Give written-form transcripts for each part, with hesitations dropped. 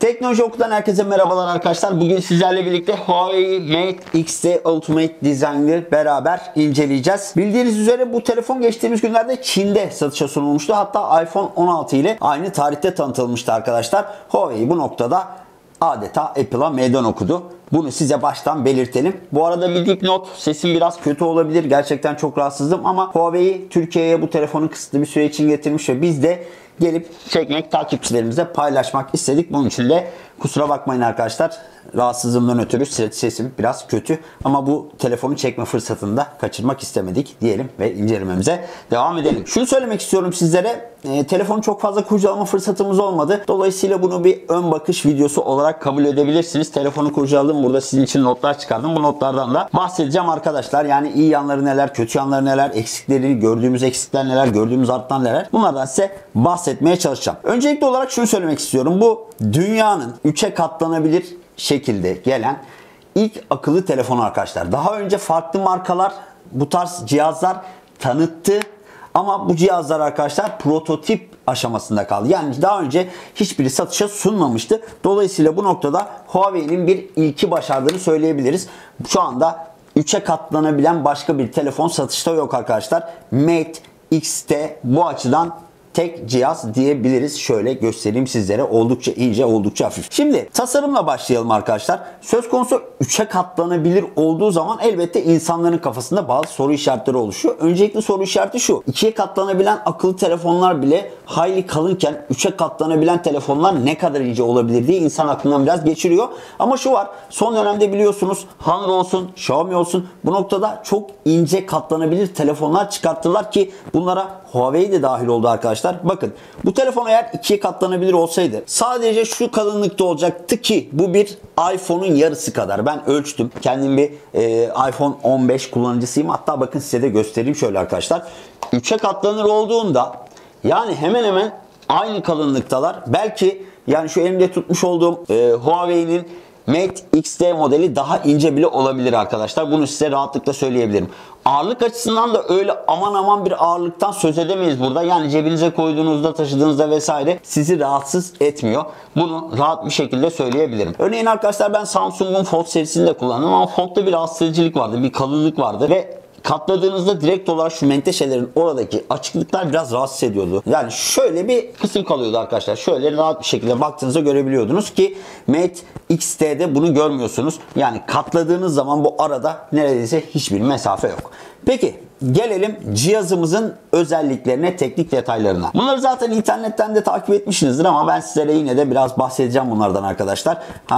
Teknoloji Oku'dan herkese merhabalar arkadaşlar. Bugün sizlerle birlikte Huawei Mate X T Ultimate Design'ı beraber inceleyeceğiz. Bildiğiniz üzere bu telefon geçtiğimiz günlerde Çin'de satışa sunulmuştu. Hatta iPhone 16 ile aynı tarihte tanıtılmıştı arkadaşlar. Huawei bu noktada adeta Apple'a meydan okudu. Bunu size baştan belirtelim. Bu arada bir dipnot, sesim biraz kötü olabilir. Gerçekten çok rahatsızdım ama Huawei Türkiye'ye bu telefonu kısıtlı bir süre için getirmiş ve biz de gelip çekmek, takipçilerimize paylaşmak istedik. Bunun için de kusura bakmayın arkadaşlar. Rahatsızlığımdan ötürü sesim biraz kötü. Ama bu telefonu çekme fırsatını da kaçırmak istemedik diyelim ve incelememize devam edelim. Şunu söylemek istiyorum sizlere. Telefonu çok fazla kurcalama fırsatımız olmadı. Dolayısıyla bunu bir ön bakış videosu olarak kabul edebilirsiniz. Telefonu kurcaladım. Burada sizin için notlar çıkardım. Bu notlardan da bahsedeceğim arkadaşlar. Yani iyi yanları neler, kötü yanları neler, eksikleri, gördüğümüz eksikler neler, gördüğümüz artlar neler. Bunlardan size bahsetmeye çalışacağım. Öncelikli olarak şunu söylemek istiyorum. Bu dünyanın 3'e katlanabilir şekilde gelen ilk akıllı telefonu arkadaşlar. Daha önce farklı markalar bu tarz cihazlar tanıttı. Ama bu cihazlar arkadaşlar prototip aşamasında kaldı. Yani daha önce hiçbiri satışa sunmamıştı. Dolayısıyla bu noktada Huawei'nin bir ilki başardığını söyleyebiliriz. Şu anda 3'e katlanabilen başka bir telefon satışta yok arkadaşlar. Mate X'te bu açıdan tek cihaz diyebiliriz. Şöyle göstereyim sizlere. Oldukça ince, oldukça hafif. Şimdi tasarımla başlayalım arkadaşlar. Söz konusu 3'e katlanabilir olduğu zaman elbette insanların kafasında bazı soru işaretleri oluşuyor. Öncelikli soru işareti şu. 2'ye katlanabilen akıllı telefonlar bile hayli kalınken 3'e katlanabilen telefonlar ne kadar ince olabilir diye insan aklından biraz geçiriyor. Ama şu var. Son dönemde biliyorsunuz Honor olsun, Xiaomi olsun bu noktada çok ince katlanabilir telefonlar çıkarttılar ki bunlara Huawei de dahil oldu arkadaşlar. Bakın bu telefon eğer 2'ye katlanabilir olsaydı sadece şu kalınlıkta olacaktı ki bu bir iPhone'un yarısı kadar. Ben ölçtüm. Kendim bir iPhone 15 kullanıcısıyım. Hatta bakın size de göstereyim şöyle arkadaşlar. 3'e katlanır olduğunda yani hemen hemen aynı kalınlıktalar. Belki yani şu elimde tutmuş olduğum Huawei'nin Mate X-T modeli daha ince bile olabilir arkadaşlar. Bunu size rahatlıkla söyleyebilirim. Ağırlık açısından da öyle aman aman bir ağırlıktan söz edemeyiz burada. Yani cebinize koyduğunuzda, taşıdığınızda vesaire sizi rahatsız etmiyor. Bunu rahat bir şekilde söyleyebilirim. Örneğin arkadaşlar ben Samsung'un Fold serisini de kullandım ama Fold'da bir rahatsız edicilik vardı, bir kalınlık vardı ve katladığınızda direkt olarak şu menteşelerin oradaki açıklıklar biraz rahatsız ediyordu. Yani şöyle bir kısım kalıyordu arkadaşlar. Şöyle rahat bir şekilde baktığınızda görebiliyordunuz ki Mate X'te bunu görmüyorsunuz. Yani katladığınız zaman bu arada neredeyse hiçbir mesafe yok. Peki gelelim cihazımızın özelliklerine, teknik detaylarına. Bunları zaten internetten de takip etmişsinizdir ama ben sizlere yine de biraz bahsedeceğim bunlardan arkadaşlar.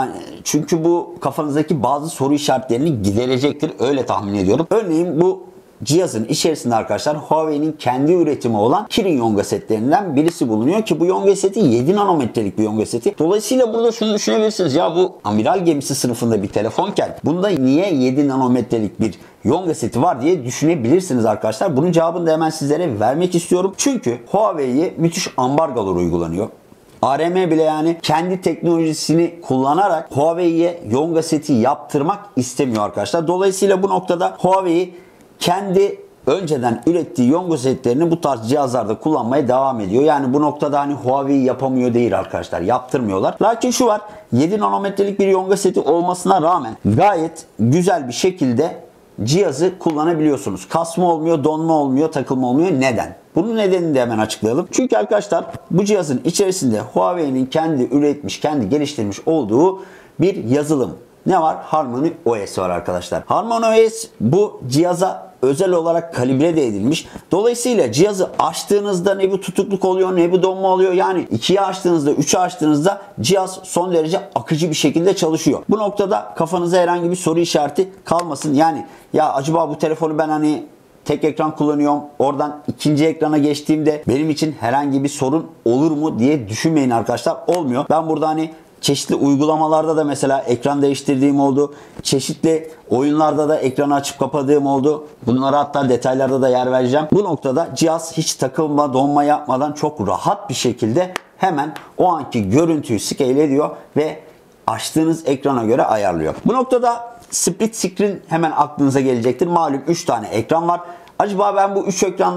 Çünkü bu kafanızdaki bazı soru işaretlerini giderecektir. Öyle tahmin ediyorum. Örneğin bu cihazın içerisinde arkadaşlar Huawei'nin kendi üretimi olan Kirin Yonga setlerinden birisi bulunuyor ki bu Yonga seti 7 nanometrelik bir Yonga seti. Dolayısıyla burada şunu düşünebilirsiniz. Ya bu amiral gemisi sınıfında bir telefonken bunda niye 7 nanometrelik bir Yonga seti var diye düşünebilirsiniz arkadaşlar. Bunun cevabını da hemen sizlere vermek istiyorum. Çünkü Huawei'ye müthiş ambargolar uygulanıyor. ARM bile yani kendi teknolojisini kullanarak Huawei'ye Yonga seti yaptırmak istemiyor arkadaşlar. Dolayısıyla bu noktada Huawei kendi önceden ürettiği Yonga setlerini bu tarz cihazlarda kullanmaya devam ediyor. Yani bu noktada hani Huawei yapamıyor değil arkadaşlar. Yaptırmıyorlar. Lakin şu var. 7 nanometrelik bir Yonga seti olmasına rağmen gayet güzel bir şekilde cihazı kullanabiliyorsunuz. Kasma olmuyor, donma olmuyor, takılma olmuyor. Neden? Bunun nedenini de hemen açıklayalım. Çünkü arkadaşlar bu cihazın içerisinde Huawei'nin kendi üretmiş, kendi geliştirmiş olduğu bir yazılım. Ne var? Harmony OS var arkadaşlar. Harmony OS bu cihaza özel olarak kalibre de edilmiş. Dolayısıyla cihazı açtığınızda ne bir tutukluk oluyor ne bir donma oluyor. Yani 2'ye açtığınızda 3'e açtığınızda cihaz son derece akıcı bir şekilde çalışıyor. Bu noktada kafanıza herhangi bir soru işareti kalmasın. Yani ya acaba bu telefonu ben hani tek ekran kullanıyorum. Oradan ikinci ekrana geçtiğimde benim için herhangi bir sorun olur mu diye düşünmeyin arkadaşlar. Olmuyor. Ben burada hani çeşitli uygulamalarda da mesela ekran değiştirdiğim oldu. Çeşitli oyunlarda da ekranı açıp kapadığım oldu. Bunlara hatta detaylarda da yer vereceğim. Bu noktada cihaz hiç takılma, donma yapmadan çok rahat bir şekilde hemen o anki görüntüyü scale ediyor ve açtığınız ekrana göre ayarlıyor. Bu noktada split screen hemen aklınıza gelecektir. Malum 3 tane ekran var. Acaba ben bu 3 ekranda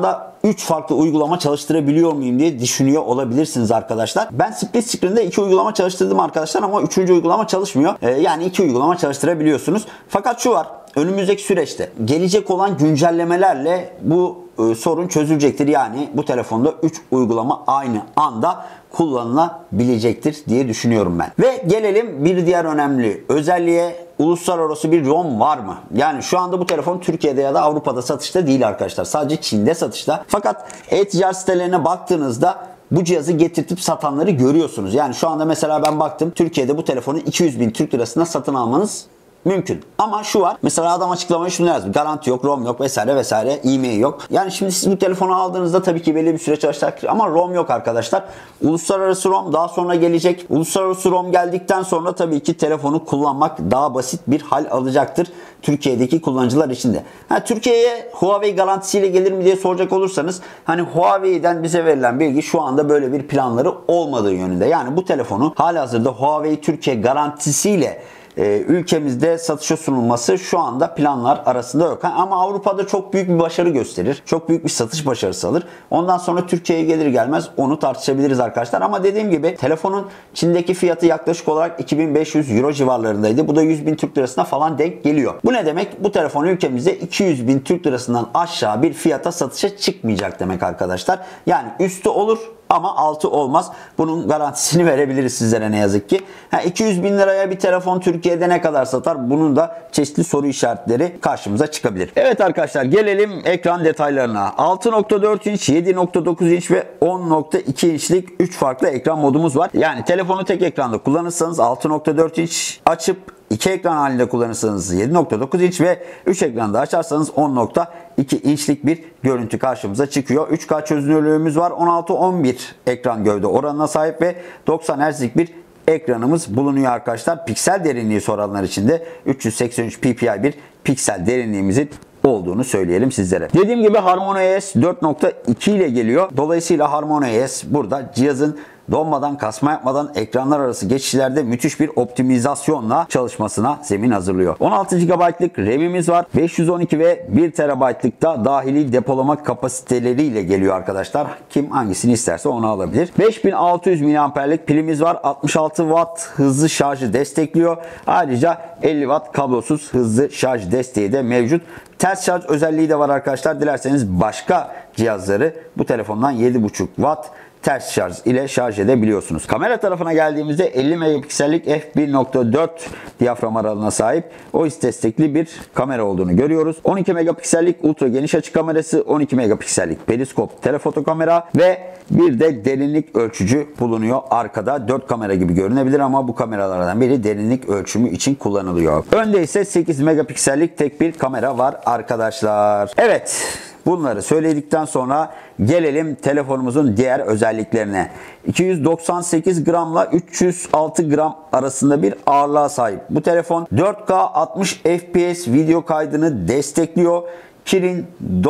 3 farklı uygulama çalıştırabiliyor muyum diye düşünüyor olabilirsiniz arkadaşlar. Ben split screen'de 2 uygulama çalıştırdım arkadaşlar ama 3. uygulama çalışmıyor. Yani 2 uygulama çalıştırabiliyorsunuz. Fakat şu var. Önümüzdeki süreçte gelecek olan güncellemelerle bu sorun çözülecektir. Yani bu telefonda 3 uygulama aynı anda kullanılabilecektir diye düşünüyorum ben. Ve gelelim bir diğer önemli özelliğe. Uluslararası bir ROM var mı? Yani şu anda bu telefon Türkiye'de ya da Avrupa'da satışta değil arkadaşlar. Sadece Çin'de satışta. Fakat e-ticaret sitelerine baktığınızda bu cihazı getirtip satanları görüyorsunuz. Yani şu anda mesela ben baktım, Türkiye'de bu telefonu 200.000 Türk lirasına satın almanız mümkün. Ama şu var. Mesela adam açıklamaya şunu yazmış. Garanti yok, ROM yok vesaire vesaire. E-mail yok. Yani şimdi siz bu telefonu aldığınızda tabii ki belli bir süre çalışacak ama ROM yok arkadaşlar. Uluslararası ROM daha sonra gelecek. Uluslararası ROM geldikten sonra tabii ki telefonu kullanmak daha basit bir hal alacaktır. Türkiye'deki kullanıcılar için de. Türkiye'ye Huawei garantisiyle gelir mi diye soracak olursanız, hani Huawei'den bize verilen bilgi şu anda böyle bir planları olmadığı yönünde. Yani bu telefonu halihazırda Huawei Türkiye garantisiyle ülkemizde satışa sunulması şu anda planlar arasında yok. Ama Avrupa'da çok büyük bir başarı gösterir. Çok büyük bir satış başarısı alır. Ondan sonra Türkiye'ye gelir gelmez onu tartışabiliriz arkadaşlar. Ama dediğim gibi telefonun Çin'deki fiyatı yaklaşık olarak 2500 euro civarlarındaydı. Bu da 100.000 Türk lirasına falan denk geliyor. Bu ne demek? Bu telefon ülkemizde 200.000 Türk lirasından aşağı bir fiyata satışa çıkmayacak demek arkadaşlar. Yani üstü olur ama altı olmaz. Bunun garantisini verebiliriz sizlere ne yazık ki. 200.000 liraya bir telefon Türkiye'de ne kadar satar? Bunun da çeşitli soru işaretleri karşımıza çıkabilir. Evet arkadaşlar, gelelim ekran detaylarına. 6.4 inç, 7.9 inç ve 10.2 inçlik 3 farklı ekran modumuz var. Yani telefonu tek ekranda kullanırsanız 6.4 inç açıp 2 ekran halinde kullanırsanız 7.9 inç ve 3 ekranda açarsanız 10.2 inçlik bir görüntü karşımıza çıkıyor. 3K çözünürlüğümüz var. 16-11 ekran gövde oranına sahip ve 90 Hz'lik bir ekranımız bulunuyor arkadaşlar. Piksel derinliği soranlar için de 383 ppi bir piksel derinliğimizin olduğunu söyleyelim sizlere. Dediğim gibi HarmonyOS 4.2 ile geliyor. Dolayısıyla HarmonyOS burada cihazın donmadan, kasma yapmadan ekranlar arası geçişlerde müthiş bir optimizasyonla çalışmasına zemin hazırlıyor. 16 GB'lık RAM'imiz var. 512 ve 1 TB'lık da dahili depolama kapasiteleriyle geliyor arkadaşlar. Kim hangisini isterse onu alabilir. 5600 mAh'lik pilimiz var. 66 Watt hızlı şarjı destekliyor. Ayrıca 50 Watt kablosuz hızlı şarj desteği de mevcut. Ters şarj özelliği de var arkadaşlar. Dilerseniz başka cihazları bu telefondan 7.5 Watt ters şarj ile şarj edebiliyorsunuz. Kamera tarafına geldiğimizde 50 megapiksellik f1.4 diyafram aralığına sahip OIS destekli bir kamera olduğunu görüyoruz. 12 megapiksellik ultra geniş açı kamerası, 12 megapiksellik periskop telefoto kamera ve bir de derinlik ölçücü bulunuyor arkada. 4 kamera gibi görünebilir ama bu kameralardan biri derinlik ölçümü için kullanılıyor. Önde ise 8 megapiksellik tek bir kamera var arkadaşlar. Evet. Bunları söyledikten sonra gelelim telefonumuzun diğer özelliklerine. 298 gramla 306 gram arasında bir ağırlığa sahip. Bu telefon 4K 60 FPS video kaydını destekliyor. Kirin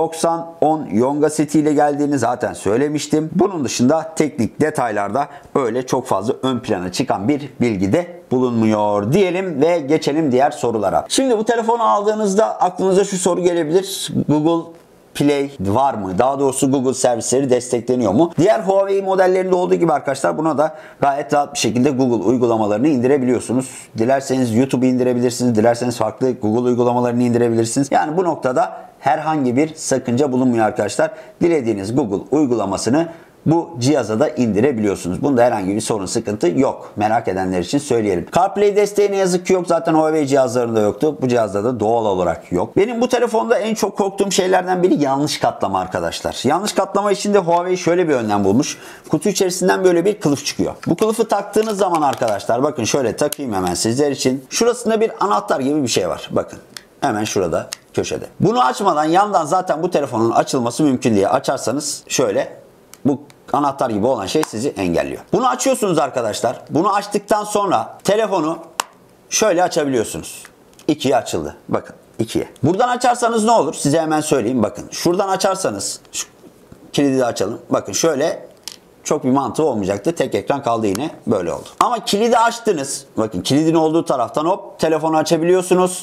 9010 Yonga setiyle geldiğini zaten söylemiştim. Bunun dışında teknik detaylarda öyle çok fazla ön plana çıkan bir bilgi de bulunmuyor diyelim ve geçelim diğer sorulara. Şimdi bu telefonu aldığınızda aklınıza şu soru gelebilir. Google Play var mı? Daha doğrusu Google servisleri destekleniyor mu? Diğer Huawei modellerinde olduğu gibi arkadaşlar buna da gayet rahat bir şekilde Google uygulamalarını indirebiliyorsunuz. Dilerseniz YouTube'u indirebilirsiniz. Dilerseniz farklı Google uygulamalarını indirebilirsiniz. Yani bu noktada herhangi bir sakınca bulunmuyor arkadaşlar. Dilediğiniz Google uygulamasını bu cihaza da indirebiliyorsunuz. Bunda herhangi bir sorun, sıkıntı yok. Merak edenler için söyleyelim. CarPlay desteği ne yazık ki yok. Zaten Huawei cihazlarında yoktu. Bu cihazda da doğal olarak yok. Benim bu telefonda en çok korktuğum şeylerden biri yanlış katlama arkadaşlar. Yanlış katlama için de Huawei şöyle bir önlem bulmuş. Kutu içerisinden böyle bir kılıf çıkıyor. Bu kılıfı taktığınız zaman arkadaşlar, bakın şöyle takayım hemen sizler için. Şurasında bir anahtar gibi bir şey var. Bakın. Hemen şurada köşede. Bunu açmadan yandan zaten bu telefonun açılması mümkün diye açarsanız şöyle bu anahtar gibi olan şey sizi engelliyor. Bunu açıyorsunuz arkadaşlar. Bunu açtıktan sonra telefonu şöyle açabiliyorsunuz. İkiye açıldı. Bakın ikiye. Buradan açarsanız ne olur? Size hemen söyleyeyim. Bakın şuradan açarsanız şu kilidi de açalım. Bakın şöyle çok bir mantığı olmayacaktı. Tek ekran kaldı, yine böyle oldu. Ama kilidi açtınız. Bakın kilidin olduğu taraftan hop telefonu açabiliyorsunuz.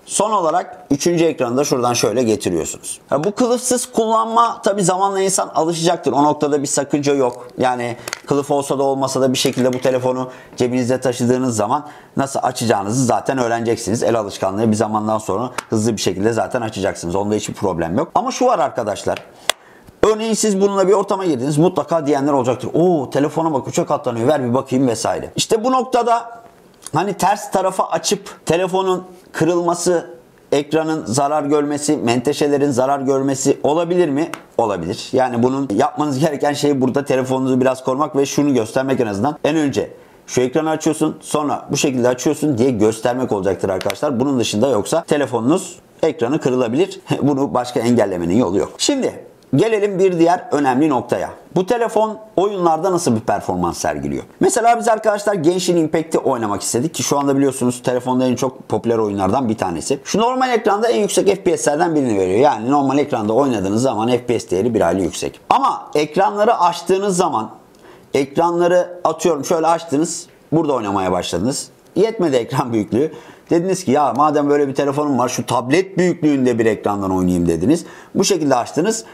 Son olarak 3. ekranı da şuradan şöyle getiriyorsunuz. Bu kılıfsız kullanma tabi zamanla insan alışacaktır. O noktada bir sakınca yok. Yani kılıf olsa da olmasa da bir şekilde bu telefonu cebinizde taşıdığınız zaman nasıl açacağınızı zaten öğreneceksiniz. El alışkanlığı bir zamandan sonra hızlı bir şekilde zaten açacaksınız. Onda hiçbir problem yok. Ama şu var arkadaşlar. Örneğin siz bununla bir ortama girdiniz. Mutlaka diyenler olacaktır. Oo, telefona bak, uçak atlanıyor, ver bir bakayım vesaire. İşte bu noktada hani ters tarafa açıp telefonun kırılması, ekranın zarar görmesi, menteşelerin zarar görmesi olabilir mi? Olabilir. Yani bunun yapmanız gereken şey burada telefonunuzu biraz korumak ve şunu göstermek en azından. En önce şu ekranı açıyorsun, sonra bu şekilde açıyorsun diye göstermek olacaktır arkadaşlar. Bunun dışında yoksa telefonunuz ekranı kırılabilir. Bunu başka engellemenin yolu yok. Şimdi gelelim bir diğer önemli noktaya. Bu telefon oyunlarda nasıl bir performans sergiliyor? Mesela biz arkadaşlar Genshin Impact'i oynamak istedik ki şu anda biliyorsunuz telefonda en çok popüler oyunlardan bir tanesi. Şu normal ekranda en yüksek FPS'lerden birini veriyor. Yani normal ekranda oynadığınız zaman FPS değeri bir hayli yüksek. Ama ekranları açtığınız zaman, ekranları atıyorum şöyle açtınız, burada oynamaya başladınız. Yetmedi ekran büyüklüğü. Dediniz ki ya madem böyle bir telefonum var, şu tablet büyüklüğünde bir ekrandan oynayayım dediniz. Bu şekilde açtınız.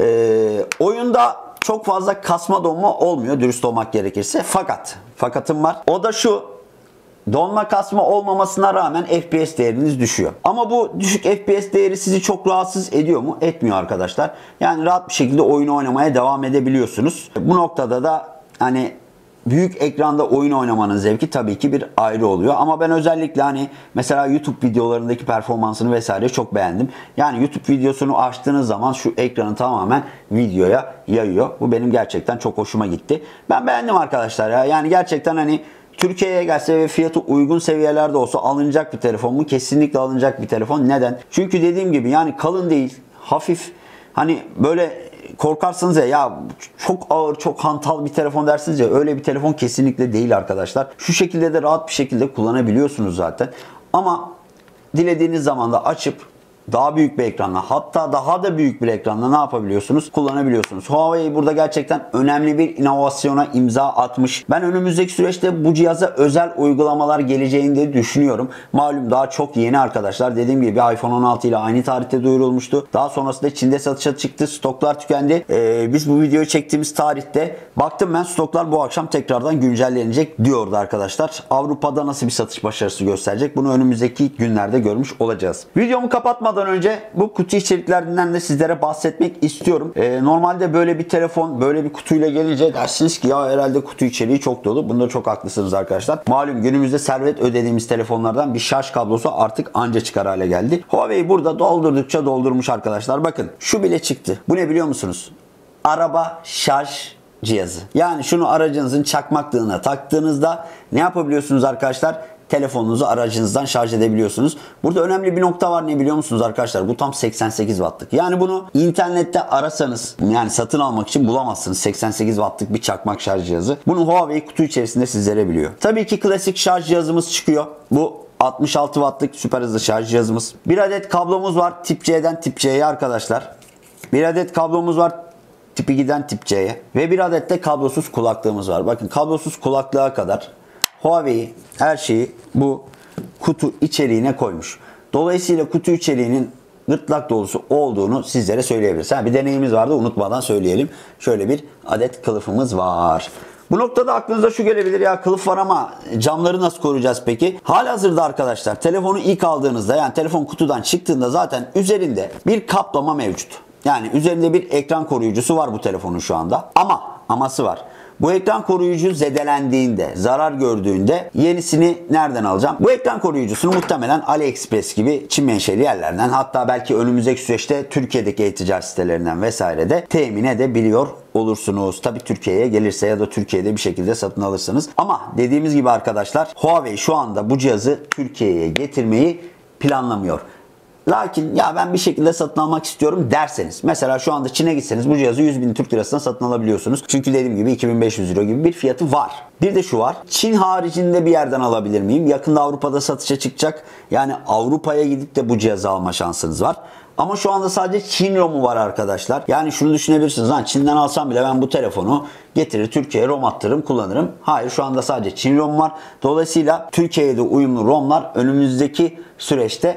Oyunda çok fazla kasma donma olmuyor dürüst olmak gerekirse. Fakatım var. O da şu: donma kasma olmamasına rağmen FPS değeriniz düşüyor. Ama bu düşük FPS değeri sizi çok rahatsız ediyor mu? Etmiyor arkadaşlar. Yani rahat bir şekilde oyunu oynamaya devam edebiliyorsunuz. Bu noktada da hani büyük ekranda oyun oynamanın zevki tabii ki bir ayrı oluyor. Ama ben özellikle hani mesela YouTube videolarındaki performansını vesaire çok beğendim. Yani YouTube videosunu açtığınız zaman şu ekranı tamamen videoya yayıyor. Bu benim gerçekten çok hoşuma gitti. Ben beğendim arkadaşlar ya. Yani gerçekten hani Türkiye'ye gelse ve fiyatı uygun seviyelerde olsa alınacak bir telefon mu? Kesinlikle alınacak bir telefon. Neden? Çünkü dediğim gibi yani kalın değil, hafif, hani böyle korkarsınız ya çok ağır, çok hantal bir telefon dersiniz ya, öyle bir telefon kesinlikle değil arkadaşlar. Şu şekilde de rahat bir şekilde kullanabiliyorsunuz zaten. Ama dilediğiniz zaman da açıp daha büyük bir ekranla, hatta daha da büyük bir ekranla ne yapabiliyorsunuz? Kullanabiliyorsunuz. Huawei burada gerçekten önemli bir inovasyona imza atmış. Ben önümüzdeki süreçte bu cihaza özel uygulamalar geleceğini de düşünüyorum. Malum daha çok yeni arkadaşlar. Dediğim gibi iPhone 16 ile aynı tarihte duyurulmuştu. Daha sonrasında Çin'de satışa çıktı. Stoklar tükendi. Biz bu videoyu çektiğimiz tarihte baktım ben, stoklar bu akşam tekrardan güncellenecek diyordu arkadaşlar. Avrupa'da nasıl bir satış başarısı gösterecek? Bunu önümüzdeki günlerde görmüş olacağız. Videomu kapatmadan önce bu kutu içeriklerinden de sizlere bahsetmek istiyorum. Normalde böyle bir telefon böyle bir kutuyla gelince dersiniz ki ya herhalde kutu içeriği çok dolu. Bunda çok haklısınız arkadaşlar. Malum günümüzde servet ödediğimiz telefonlardan bir şarj kablosu artık anca çıkar hale geldi. Huawei burada doldurdukça doldurmuş arkadaşlar. Bakın şu bile çıktı. Bu ne biliyor musunuz? Araba şarj cihazı. Yani şunu aracınızın çakmaklığına taktığınızda ne yapabiliyorsunuz arkadaşlar? Telefonunuzu aracınızdan şarj edebiliyorsunuz. Burada önemli bir nokta var, ne biliyor musunuz arkadaşlar? Bu tam 88 wattlık. Yani bunu internette arasanız, yani satın almak için bulamazsınız 88 wattlık bir çakmak şarj cihazı. Bunu Huawei kutu içerisinde sizlere biliyor. Tabii ki klasik şarj cihazımız çıkıyor. Bu 66 wattlık süper hızlı şarj cihazımız. Bir adet kablomuz var tip C'den tip C'ye arkadaşlar. Bir adet kablomuz var tip 2'den tip C'ye. Ve bir adet de kablosuz kulaklığımız var. Bakın kablosuz kulaklığa kadar Huawei her şeyi bu kutu içeriğine koymuş. Dolayısıyla kutu içeriğinin gırtlak dolusu olduğunu sizlere söyleyebiliriz. Bir deneyimiz vardı, unutmadan söyleyelim. Şöyle bir adet kılıfımız var. Bu noktada aklınıza şu gelebilir, ya kılıf var ama camları nasıl koruyacağız peki? Halihazırda arkadaşlar telefonu ilk aldığınızda, yani telefon kutudan çıktığında zaten üzerinde bir kaplama mevcut. Yani üzerinde bir ekran koruyucusu var bu telefonun şu anda. Aması var. Bu ekran koruyucu zedelendiğinde, zarar gördüğünde yenisini nereden alacağım? Bu ekran koruyucusunu muhtemelen AliExpress gibi Çin menşeli yerlerden, hatta belki önümüzdeki süreçte Türkiye'deki e-ticaret sitelerinden vesaire de temin edebiliyor olursunuz. Tabii Türkiye'ye gelirse ya da Türkiye'de bir şekilde satın alırsınız. Ama dediğimiz gibi arkadaşlar Huawei şu anda bu cihazı Türkiye'ye getirmeyi planlamıyor. Lakin ya ben bir şekilde satın almak istiyorum derseniz, mesela şu anda Çin'e gitseniz bu cihazı 100.000 Türk lirasına satın alabiliyorsunuz. Çünkü dediğim gibi 2500 euro gibi bir fiyatı var. Bir de şu var. Çin haricinde bir yerden alabilir miyim? Yakında Avrupa'da satışa çıkacak. Yani Avrupa'ya gidip de bu cihazı alma şansınız var. Ama şu anda sadece Çin ROM'u var arkadaşlar. Yani şunu düşünebilirsiniz. Çin'den alsam bile ben bu telefonu getirir Türkiye'ye ROM attırırım, kullanırım. Hayır, şu anda sadece Çin ROM var. Dolayısıyla Türkiye'de uyumlu ROM'lar önümüzdeki süreçte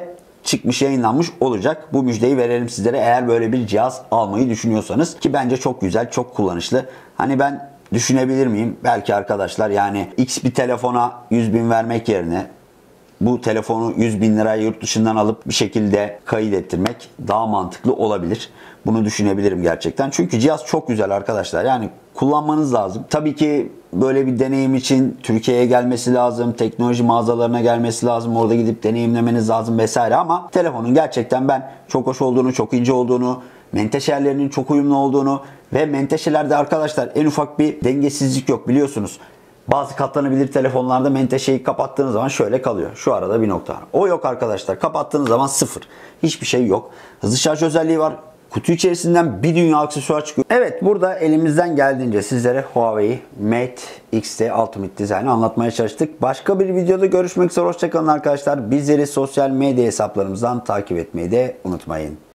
çıkmış, yayınlanmış olacak. Bu müjdeyi verelim sizlere eğer böyle bir cihaz almayı düşünüyorsanız, ki bence çok güzel, çok kullanışlı. Hani ben düşünebilir miyim? Belki arkadaşlar, yani X bir telefona 100.000 vermek yerine bu telefonu 100.000 liraya yurt dışından alıp bir şekilde kayıt ettirmek daha mantıklı olabilir. Bunu düşünebilirim gerçekten. Çünkü cihaz çok güzel arkadaşlar. Yani kullanmanız lazım. Tabii ki böyle bir deneyim için Türkiye'ye gelmesi lazım. Teknoloji mağazalarına gelmesi lazım. Orada gidip deneyimlemeniz lazım vesaire. Ama telefonun gerçekten ben çok hoş olduğunu, çok ince olduğunu, menteşelerinin çok uyumlu olduğunu ve menteşelerde arkadaşlar en ufak bir dengesizlik yok, biliyorsunuz. Bazı katlanabilir telefonlarda menteşeyi kapattığınız zaman şöyle kalıyor. Şu arada bir nokta. O yok arkadaşlar. Kapattığınız zaman sıfır. Hiçbir şey yok. Hızlı şarj özelliği var. Kutu içerisinden bir dünya aksesuar çıkıyor. Evet, burada elimizden geldiğince sizlere Huawei Mate X'te Ultimate Design'ı anlatmaya çalıştık. Başka bir videoda görüşmek üzere. Hoşçakalın arkadaşlar. Bizleri sosyal medya hesaplarımızdan takip etmeyi de unutmayın.